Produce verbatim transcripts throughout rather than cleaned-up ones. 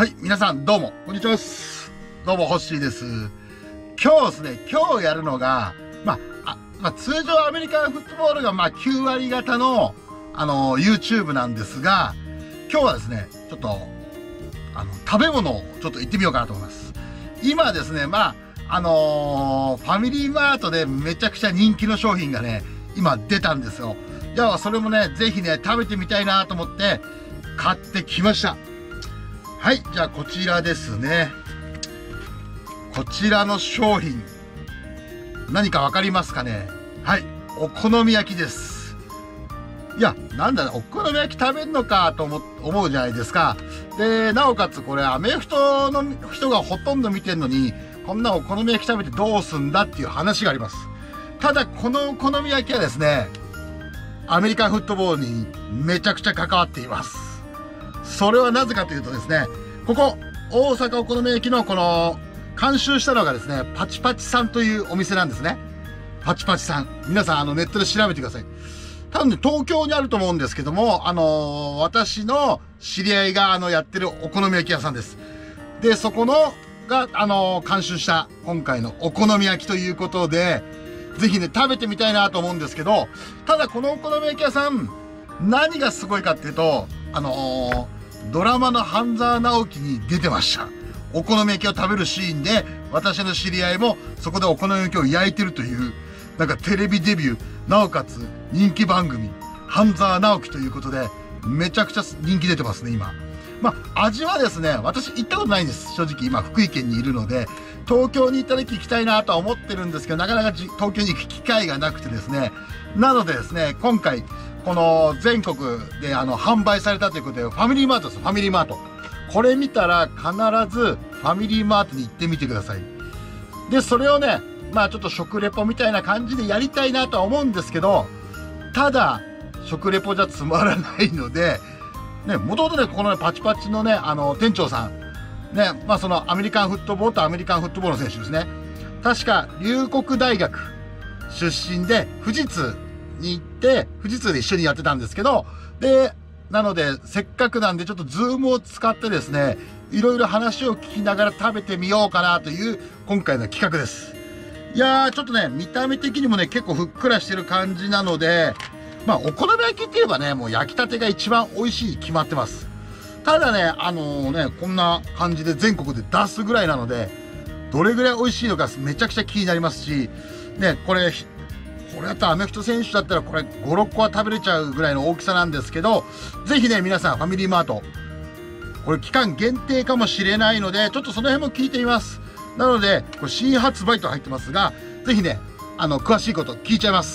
はい、皆さんどうも、こんにちは。どうも、ホッシーです。今日ですね、今日やるのが、まあ、あまあ、通常アメリカンフットボールがまあきゅう割方の、あの、YouTube なんですが、今日はですね、ちょっと、あの、食べ物をちょっと行ってみようかなと思います。今ですね、まあ、あのー、ファミリーマートでめちゃくちゃ人気の商品がね、今出たんですよ。いや、それもね、ぜひね、食べてみたいなと思って、買ってきました。はい、じゃあこちらですね。こちらの商品、何かわかりますかね。はい、お好み焼きです。いや、なんだ、お好み焼き食べるのかと思思うじゃないですか。で、なおかつこれアメフトの人がほとんど見てるのに、こんなお好み焼き食べてどうすんだっていう話があります。ただ、このお好み焼きはですね、アメリカンフットボールにめちゃくちゃ関わっています。それはなぜかというとですね、ここ、大阪お好み焼きのこの、監修したのがですね、パチパチさんというお店なんですね。パチパチさん。皆さん、あの、ネットで調べてください。多分ね、東京にあると思うんですけども、あのー、私の知り合いが、あの、やってるお好み焼き屋さんです。で、そこの、が、あのー、監修した今回のお好み焼きということで、ぜひね、食べてみたいなと思うんですけど、ただこのお好み焼き屋さん、何がすごいかっていうと、あのー、ドラマの半沢直樹に出てました。お好み焼きを食べるシーンで、私の知り合いもそこでお好み焼きを焼いてるという、なんかテレビデビュー、なおかつ人気番組、半沢直樹ということで、めちゃくちゃ人気出てますね、今。まあ、味はですね、私行ったことないんです。正直今福井県にいるので、東京に行った時行きたいなとは思ってるんですけど、なかなか東京に行く機会がなくてですね。なのでですね、今回、この全国であの販売されたということで、ファミリーマートです、ファミリーマート。これ見たら必ずファミリーマートに行ってみてください。で、それをね、まあちょっと食レポみたいな感じでやりたいなとは思うんですけど、ただ、食レポじゃつまらないので、ね、もともとね、このね、パチパチのね、あの、店長さん、ね、まあそのアメリカンフットボールとアメリカンフットボールの選手ですね。確か、龍谷大学出身で、富士通に行って、富士通で一緒にやってたんですけど、で、なので、せっかくなんで、ちょっとズームを使ってですね、いろいろ話を聞きながら食べてみようかなという、今回の企画です。いやー、ちょっとね、見た目的にもね、結構ふっくらしてる感じなので、まあ、お好み焼きって言えばね、もう焼きたてが一番美味しいに決まってます。ただね、あのー、ね、こんな感じで全国で出すぐらいなので、どれぐらい美味しいのかめちゃくちゃ気になりますし、ね、これ、これだったらアメフト選手だったらこれご、ろっこは食べれちゃうぐらいの大きさなんですけど、ぜひね、皆さんファミリーマート、これ期間限定かもしれないので、ちょっとその辺も聞いてみます。なので、これ新発売と入ってますが、ぜひね、あの、詳しいこと聞いちゃいます。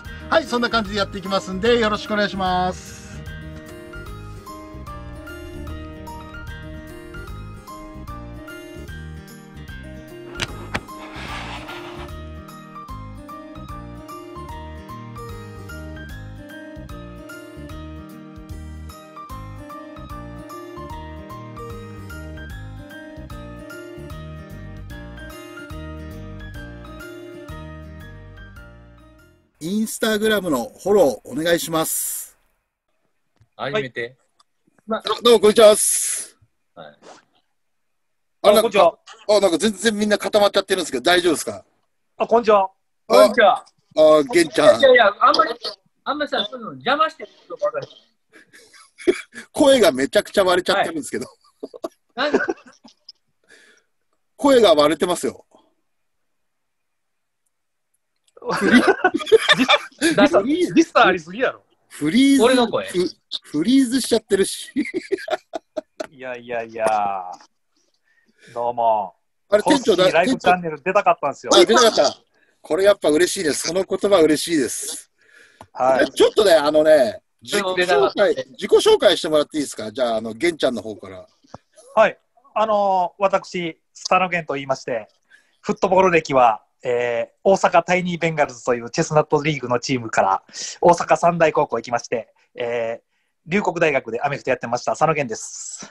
はい、そんな感じでやっていきますんで、よろしくお願いします。インスタグラムのフォローお願いします。 初めて。 あ、どうもこんにちは。はい。 あ、こんにちは。 あ、なんか全然みんな固まっちゃってるんですけど、大丈夫ですか？ あ、こんにちは。 こんにちは。 あ、げんちゃん。 いやいや、あんまり、あんまりさ、そういうの邪魔してるとか分かる。 声がめちゃくちゃ割れちゃってるんですけど。 はい、 声が割れてますよ。 フリーリスターありすぎやろ。 フリーズ、 俺の声フ、フリーズしちゃってるし。 いやいやいや、どうも。 あれ、店長だ、 ライブチャンネル出たかったんですよ。 あ、出なかった。これやっぱ嬉しいです。その言葉嬉しいです。 はい。 ちょっとね、あのね、自己紹介、自己紹介してもらっていいですか？じゃあ、あの、げんちゃんの方から。 はい。あのー、私、スタノゲンと言いまして、フットボール歴は、えー、大阪タイニーベンガルズというチェスナットリーグのチームから大阪三大高校行きまして、えー、龍谷大学でアメフトやってました佐野源です。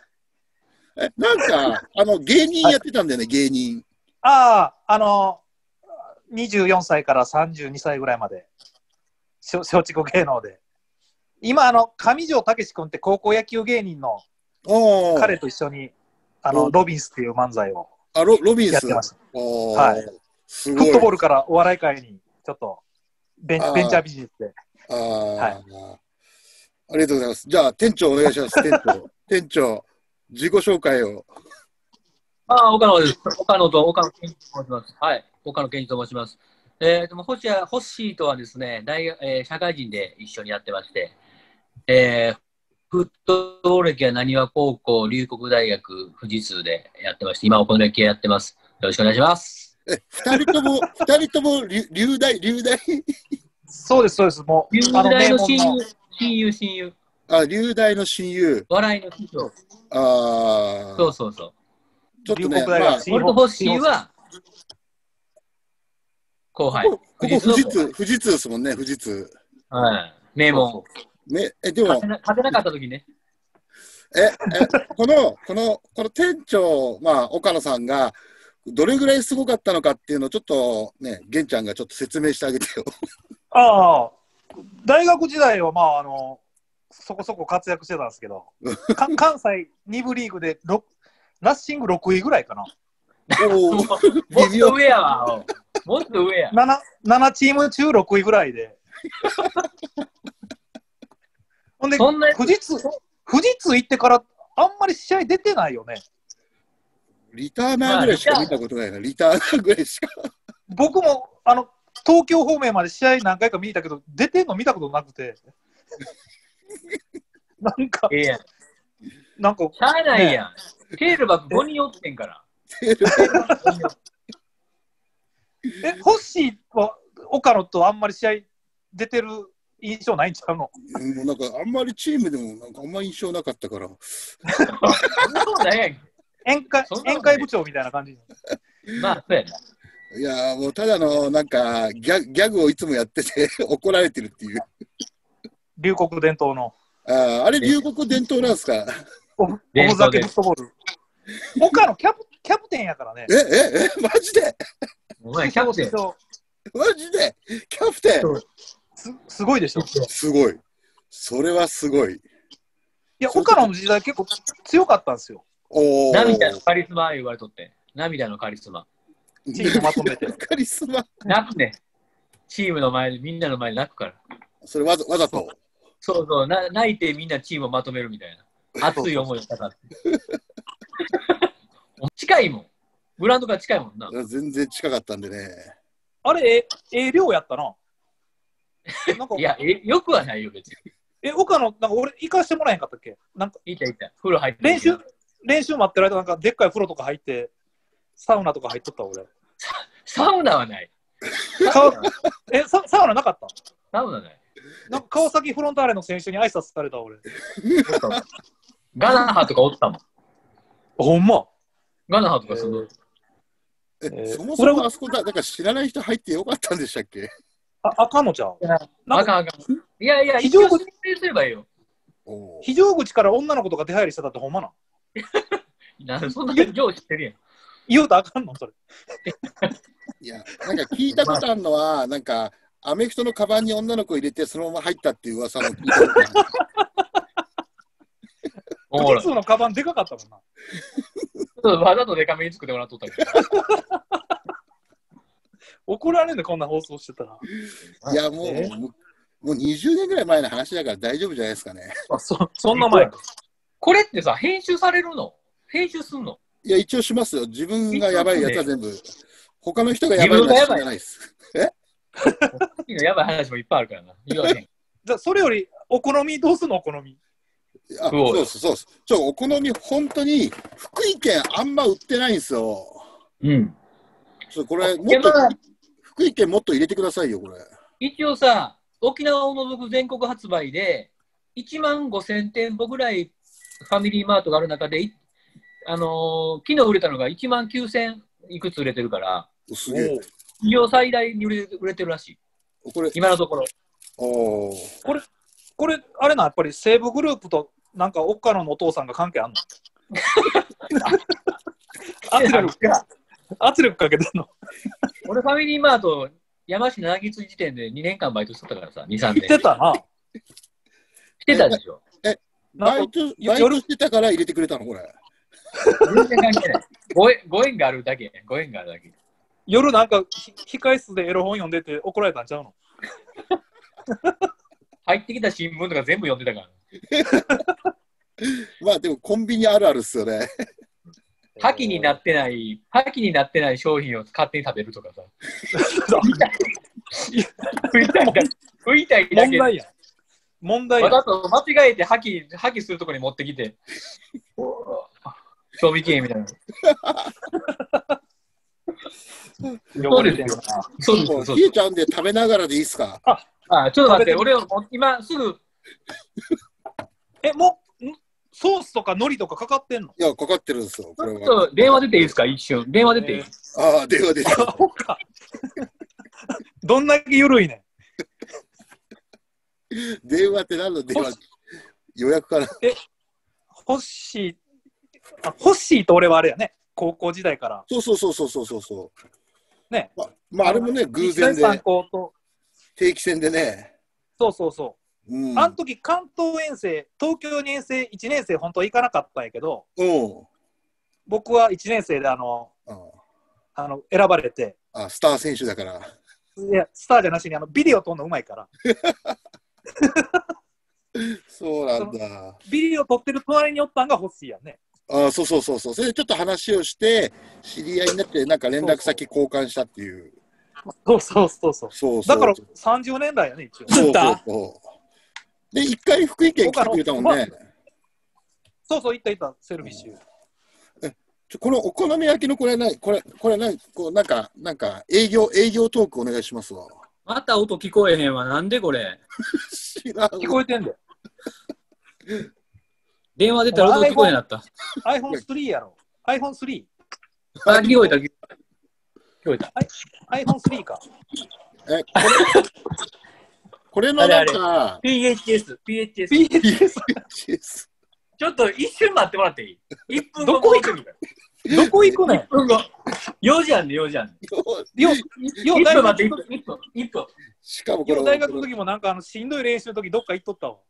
え、なんかあの芸人やってたんだよね、はい、芸人。 ああ、あのにじゅうよんさいからさんじゅうにさいぐらいまで松竹芸能で、今あの上条武志君って高校野球芸人の彼と一緒にあのロビンスっていう漫才をあ、ロロビンス。 やってました。 おー、 はい。 すごい。 フットボールからお笑い界にちょっとベンあーベンチャービジネスで。 ああ、 はいありがとうございます。じゃあ、店長お願いします。店長。店長、自己紹介を。 ああ、岡野です。岡野と岡野健二と申します。はい。岡野健二と申します。えー、でも、ホッシー、ホッシーとはですね、大学、えー、社会人で一緒にやってまして、えー、フットボール歴はなにわ高校、龍谷大学、富士通でやってまして、今、お好み焼き屋やってます。よろしくお願いします。 え、二人とも、二人とも、りゅ龍大、龍大そうです、そうです。もう、 龍あの大名門のの親友、親友、親友。 あ、龍大の親友。 笑いの師匠。 ああ。 そうそうそう。 ちょっとね、 龍谷大まあ、 学俺とホッシーは、後輩。 ここ、ここ富士通、富士通ですもんね、富士通。 はい。名門。 ね、え、でも勝て、な勝てなかった時ね。 え、え、この、この、この店長、まあ、岡野さんが、どれぐらいすごかったのかっていうのをちょっとね、玄ちゃんがちょっと説明してあげてよ。 ああ、大学時代はまああのそこそこ活躍してたんですけど、か関西に部リーグでろラッシングろくいぐらいかな。 おもっ微妙と上やわ。もっと上や。 なな, ななチーム中ろくいぐらいで。ほんで、 そんな富士通、富士通行ってからあんまり試合出てないよね。 リターナーぐらいしか見たことないな、リターナーぐらいしか。 僕もあの東京方面まで試合何回か見たけど、出てんの見たことなくて。なんか、 ええやん。しなんか、 ゃあないやん。テールバックごにんおってんから。 え、ホッシーは岡野とあんまり試合出てる印象ないんちゃうの？ もうなんかあんまりチームでもなんかあんまり印象なかったから。 そうだやん。 宴会そんなことない宴会部長みたいな感じ。 まあ、そうやな。 いやーもうただのなんかギャギャグをいつもやってて怒られてるっていう。 龍谷伝統のあーあれ龍谷伝統なんですか。 おお伝統でふざけフットボール。岡野キャプキャプテンやからね。 えええマジでお前、キャプテン。 マジでキャプテンそうすすごいでしょ。いすごい。それはすごい。 や、岡野の時代結構強かったんですよ。 おお。 涙のカリスマ言われとって。涙のカリスマ。 チームまとめて。 カリスマ。 泣くね。チームの前で、みんなの前で泣くから。 それわざわざと。 そうそうな、泣いてみんなチームをまとめるみたいな。熱い思いをしたから。近いもん。グラウンドから近いもんな。 全然近かったんでね。 あれ、えええ量やったな。なんかいや、え、よくはないよ、別に。 え、岡野、なんか俺行かしてもらえへんかったっけ？なんかいたいた。風呂入って。 練習、練習待ってる間、なんかでっかい風呂とか入って、サウナとか入っとった俺。 サウナはない。 かえサ、サウナなかった？ サウナない。 なんか川崎フロンターレの選手に挨拶された俺。 ガナハとかおったもん。 ほんま。 ガナハとかその、 え、 えーそもそもあそこだ、なんか知らない人入ってよかったんでしたっけ？ あ、あかんのちゃう？なんかあかんあかん。いやいや、 非常口一応申請すればいいよ。 おー非常口から女の子とか出入りしてたってほんまなん？ なそんな上知ってるやん。 言うとあかんのそれ。 いや、なんか聞いたことあるのは、なんか、アメフトのカバンに女の子入れて、そのまま入ったっていう噂も聞いたことある。 おもろい。 普通のカバンでかかったもんな。 ちょっとわざとデカめに作ってもらっとったけど。 怒られんでこんな放送してたら。 いや、もう、 えもうもうにじゅうねんぐらい前の話だから大丈夫じゃないですかね。 あ、そ、そんな前。 これってさ、編集されるの？編集すんの？ いや、一応しますよ。自分がやばいやつは全部。他の人がやばいのは知らないです。えさっきのやばい話もいっぱいあるからな。言わへん。 じゃあそれよりお好みどうすんのお好み。 あ、 そうそうです、そうです。ちょ、お好み、本当に、福井県あんま売ってないんですよ。 うん。 ちょこれ、もっと、福井県もっと入れてくださいよ、これ。 一応さ、沖縄を除く全国発売で、いちまんごせんてんぽぐらいファミリーマートがある中で、いあのー昨日売れたのがいちまんきゅうせんいくつ売れてるから、 すげえ。 史上最大に売れ売れてるらしい。 これ、 今のところ。 おーこれ、これ、あれな、やっぱり西武グループとなんか岡野のお父さんが関係あんの？圧力、圧力かけてんの？ 俺、ファミリーマート、山下長津時点でにねんかんバイトしてたからさ、に、さんねん。 言ってたな。 してたでしょ。 バイト、バイトしてたから入れてくれたの、これ。 全然関係ない。ご縁、ご縁があるだけ。ご縁があるだけ。 夜なんかひ控室でエロ本読んでて怒られたんちゃうの？ 入ってきた新聞とか全部読んでたから。 まあでもコンビニあるあるっすよね。 破棄になってない、破棄になってない商品を勝手に食べるとかさ。食いたいだけ。食いたいだけ。 問題や。問題や。 わざと間違えて破棄、破棄するところに持ってきて。賞味期限みたいな。そうですよ。そうです。 冷えちゃうんで食べながらでいいっすか？ あ、あちょっと待って、俺を今すぐ。 え、もう、ソースとか海苔とかかかってんの？ いや、かかってるんですよ。これは。 ちょっと電話出ていいですか？一瞬。電話出ていい？ ああ、電話出てる。 どんだけ緩いねん。電話って何の電話？予約かな？ え、欲しい。あ、欲しいと俺はあれやね。高校時代から。 そうそうそうそうそうそうそう。 ね。 ま、まあ、あれもね、偶然で。 参考と定期戦でね。 そうそうそう。 うん、 あの時関東遠征、東京に遠征いちねん生本当は行かなかったんやけど、 うん、僕はいちねん生であの、うん、あの選ばれて、 あ、スター選手だから。 いや、スターじゃなしにあのビデオ撮るのうまいから。 そうなんだ。 ビデオ撮ってる隣におったんが欲しいやんね。 あ、そうそうそうそう。それでちょっと話をして知り合いになってなんか連絡先交換したっていう。 そうそうそうそう。 そうそうだからさんじゅうねんだいやね一応。 そうそうそう。で、一回福井県来てくれたもんね。 そうそう、行った行った、セルフィッシュ。 え、ちょこのお好み焼きのこれ何これ、これ何こうなんか、なんか営業、営業トークお願いしますわ。 また音聞こえへんわ。なんでこれ知らん。 聞こえてんだよ。 電話出たら音聞こえへんなった。 アイフォンスリー やろ。アイフォンスリー。 あ、聞こえた、聞こえた。 アイフォンスリー か。 え、これこれのなんかピーエイチエス、ピーエイチエス。 ピーエイチエス。 ちょっと一瞬待ってもらっていい？ いっ 分後どこ行くの？どこ行くの？ いっ 分後。よじあんね、よじあんね。 よ、よ、 大学の時、いっぷん、いっぷん。 しかもこれ。 大学の時もなんかあのしんどい練習の時どっか行っとったわ。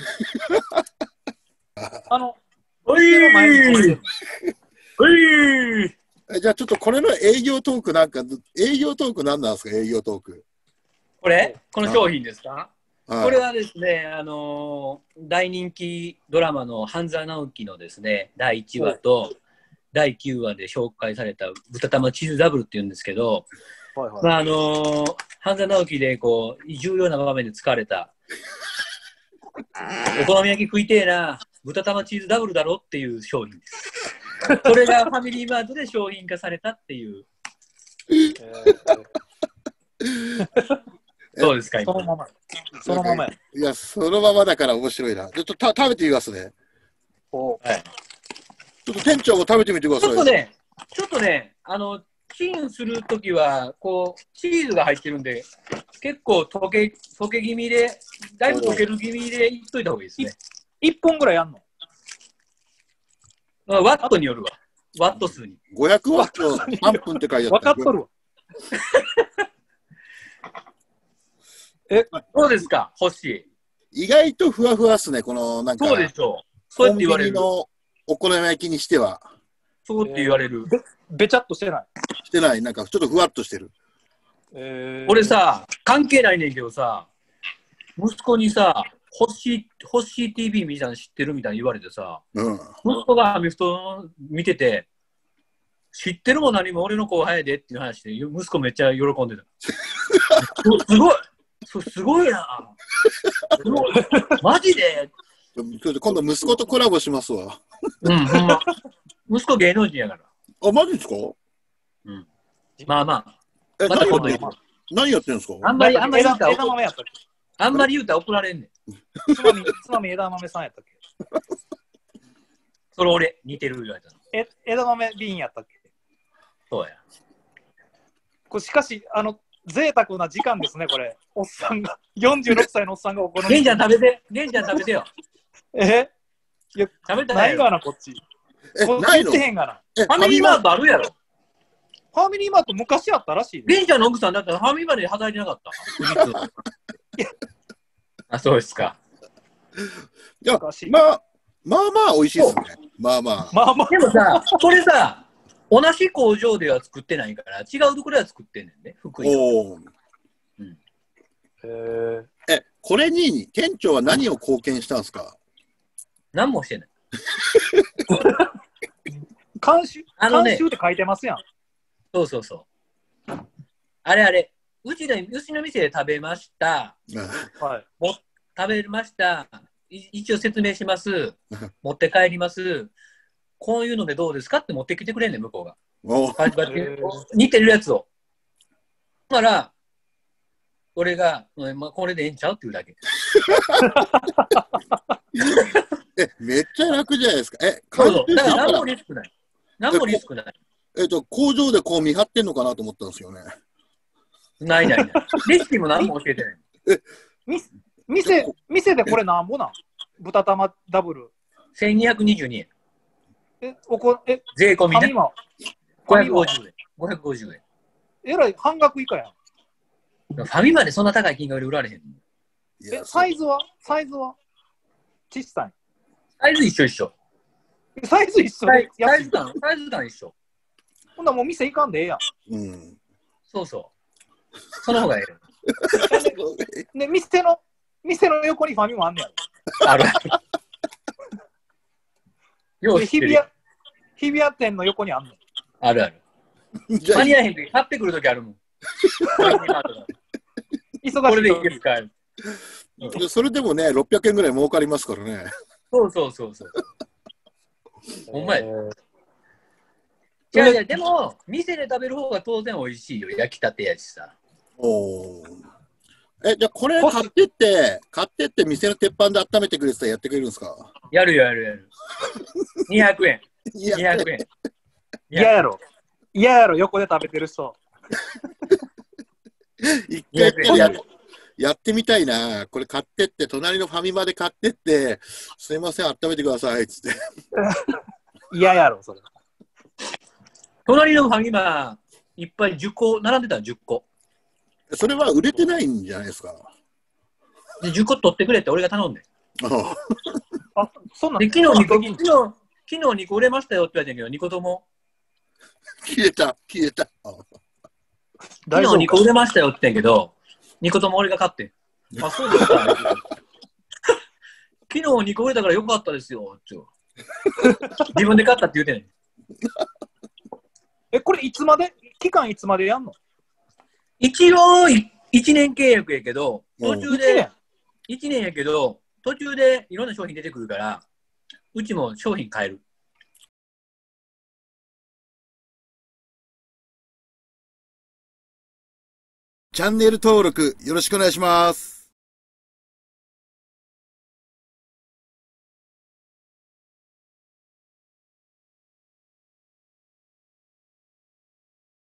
あの、 おいーおいーじゃあちょっとこれの営業トークなんか、営業トーク何なんですか、営業トーク。 これこの商品ですか？ これはですね、あのー、大人気ドラマの半沢直樹のですね、だいいちわとだいきゅうわで紹介された豚玉チーズダブルっていうんですけど、はいはい、まああのー、半沢直樹でこう重要な場面で使われたお好み焼き食いてえな豚玉チーズダブルだろっていう商品です。それがファミリーマートで商品化されたっていう。えー、そうですか、 そのまま。そのままや。 いや、そのままだから面白いな。ちょっとた食べてみますね。 お、はい。 ちょっと店長も食べてみてください。 ちょっとね、ちょっとね、あの、チンするときは、こう、チーズが入ってるんで、結構溶け、溶け気味で、だいぶ溶ける気味でいっといた方がいいですね。 いっぷんぐらいやんの？ ワットによるわ。ワット数に。 ごひゃくワットさんぷんって書いてあった。 分かっとるわ。 え、どうですか、欲しい。意外とふわふわっすね、このなんか。 そうでしょう。そうやって言われる。 コンビニのお好み焼きにしては。 そうって言われる。 べ、べちゃっとしてない。 してない。なんかちょっとふわっとしてる。 えー、俺さ、関係ないねんけどさ、息子にさ、欲しい、欲しい ティーブイ みたいなの知ってるみたいに言われてさ、 うん、 息子がアメフト見てて、知ってるも何も俺の後輩やでっていう話で、息子めっちゃ喜んでた。すごいそすごいなすごいマジで今度息子とコラボしますわ。 うん、ほんま。息子芸能人やから。 あ、マジですか？ うん。まあまあ。 え、また今度や何やってんですか？ あんまり、あんまり言うたら枝豆やったっけ？ あんまり言うたら怒られんねん。 つまみ、つまみ枝豆さんやったっけ？ それ俺、似てる言われたの。 え、枝豆瓶やったっけ？ そうや。 これしかし、あの、贅沢な時間ですね、これ。おっさんが、よんじゅうろくさいのおっさんがお好み。 玄ちゃん食べて、玄ちゃん食べてよ。 えいや、 食べたないがな、こっち。 え、ないの？ へんがな。 ファミリーマートあるやろ。 ファミリーマート昔あったらしい。 玄ちゃんの奥さんだったらファミマで働いてなかったあ、そうですか。 じゃあ、まあ、 まあまあ美味しいですね。まあまあ。 まあまあ。 でもさ、これさ、同じ工場では作ってないから、違うところでは作ってんねんね、福井の。 おー。 へーえ、これに店長は何を貢献したんですか？ 何もしてない。 監修、 あのね監修って書いてますやん。 そうそうそう。あれあれ、うちで、うちの店で食べました。 はい。 も食べました。い一応説明します。持って帰ります。こういうのでどうですかって持ってきてくれんねん、向こうが。 おバチバチへー似てるやつを。だから、俺が、うんまあ、これでええんちゃうっていうだけ。 え、めっちゃ楽じゃないですか。え、 そうそう。だから何監修したらもリスクない。何もリスクない。 えっと、工場でこう見張ってんのかなと思ったんですよね。 ないないない。レシピも何も教えてない。 み店、店でこれなんぼなん？豚玉ダブル。 せんにひゃくにじゅうにえん。 え、おこ、え、 税込みね。 ファミマ。 ごひゃくごじゅうえん。ごひゃくごじゅうえらい半額以下やん。 えん。ファミマでそんな高い金額で売られへん。 え、 いや、 サイズはサイズは小さい。 サイズ一緒一緒。 サイズ一緒サイで安いサイズ。感、サイズ感一緒。 ほんならもう店行かんでええやん。 うん。 そうそう。その方がええ。 で、店の、店の横にファミマあんねやろ。 ある。ようで、 知ってるよ日比谷、日比谷店の横にあんねん。 あるある。 じゃあ間に合えへんとき、買ってくるときあるもん。 忙これでいしいといですか？ それでもね、ろっぴゃくえんぐらい儲かりますからね。 そうそうそうそう。ほんまや。 えーじゃあじゃあでも、店で食べる方が当然美味しいよ。焼きたてやしさ。 おー。え、じゃあこれ買ってって、買ってって店の鉄板で温めてくれてたらやってくれるんですか？ やるよやるやる。にひゃくえん。 いやにひゃくえん。 嫌やろ。嫌やろ、横で食べてる人。 一回にひゃくえんややってみたいな。これ買ってって、隣のファミマで買ってって、すいません、温めてくださいっつって。 嫌やろ、それ。 隣のファミマ、いっぱいじゅっこ並んでたらじゅっこ。 それは売れてないんじゃないですか。 で、じゅっこ取ってくれって俺が頼んで。 ああ、そんなんで、昨日にこ、昨日、昨日にこ売れましたよって言われてんけど、にことも。 消えた、消えた。あ昨日にこ売れましたよって言ってんけど、にことも俺が買ってん。あ、そうですか。昨日にこ売れたからよかったですよ。って自分で買ったって言うてんねん。 え、これいつまで、期間いつまでやんの？ 一応いいちねん契約やけど、途中いちねんで、いちねんやけど、途中でいろんな商品出てくるから、うちも商品変える。 チャンネル登録よろしくお願いします。